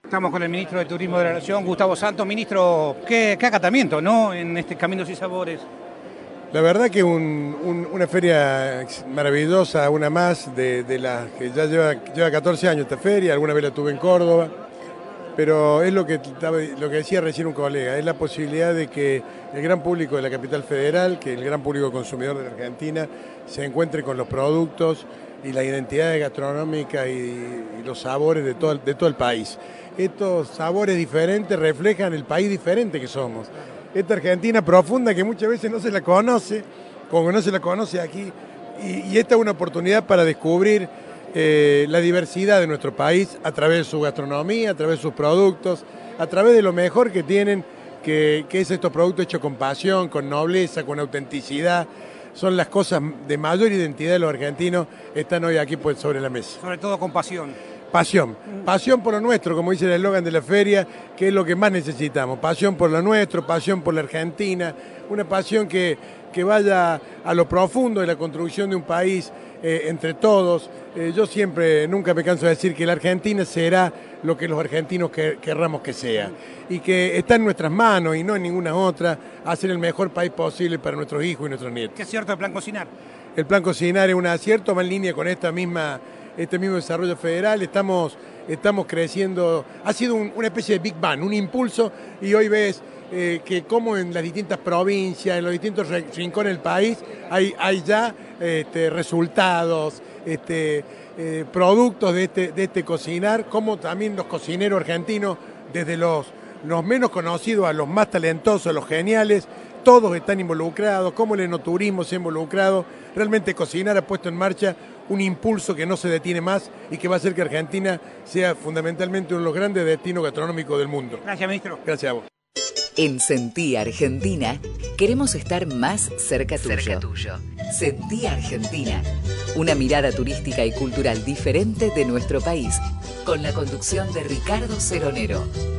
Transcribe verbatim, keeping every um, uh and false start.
Estamos con el ministro de Turismo de la Nación, Gustavo Santos. Ministro, qué, qué acatamiento, ¿no?, en este Caminos y Sabores. La verdad que un, un, una feria maravillosa, una más de, de las que ya lleva, lleva catorce años esta feria, alguna vez la tuve en Córdoba, pero es lo que, lo que decía recién un colega, es la posibilidad de que el gran público de la capital federal, que el gran público consumidor de la Argentina, se encuentre con los productos y las identidades gastronómicas y, y los sabores de todo, de todo el país. Estos sabores diferentes reflejan el país diferente que somos. Esta Argentina profunda que muchas veces no se la conoce, como no se la conoce aquí, y, y esta es una oportunidad para descubrir eh, la diversidad de nuestro país a través de su gastronomía, a través de sus productos, a través de lo mejor que tienen, que, que es estos productos hechos con pasión, con nobleza, con autenticidad. Son las cosas de mayor identidad de los argentinos, están hoy aquí pues, sobre la mesa. Sobre todo con pasión. Pasión, pasión por lo nuestro, como dice el eslogan de la feria, que es lo que más necesitamos. Pasión por lo nuestro, pasión por la Argentina, una pasión que, que vaya a lo profundo de la construcción de un país eh, entre todos. Eh, yo siempre, nunca me canso de decir que la Argentina será lo que los argentinos que, querramos que sea. Y que está en nuestras manos y no en ninguna otra, hacer el mejor país posible para nuestros hijos y nuestros nietos. ¿Qué es cierto el Plan Cocinar? El Plan Cocinar es un acierto, va en línea con esta misma... este mismo desarrollo federal, estamos, estamos creciendo, ha sido un, una especie de Big Bang, un impulso, y hoy ves eh, que como en las distintas provincias, en los distintos rincones del país, hay, hay ya este, resultados, este, eh, productos de este, de este cocinar, como también los cocineros argentinos, desde los, los menos conocidos a los más talentosos, los geniales, todos están involucrados, como el enoturismo se ha involucrado. Realmente Cocinar ha puesto en marcha un impulso que no se detiene más y que va a hacer que Argentina sea fundamentalmente uno de los grandes destinos gastronómicos del mundo. Gracias, ministro. Gracias a vos. En Sentí Argentina queremos estar más cerca tuyo. Cerca tuyo. Sentí Argentina, una mirada turística y cultural diferente de nuestro país, con la conducción de Ricardo Ceronero.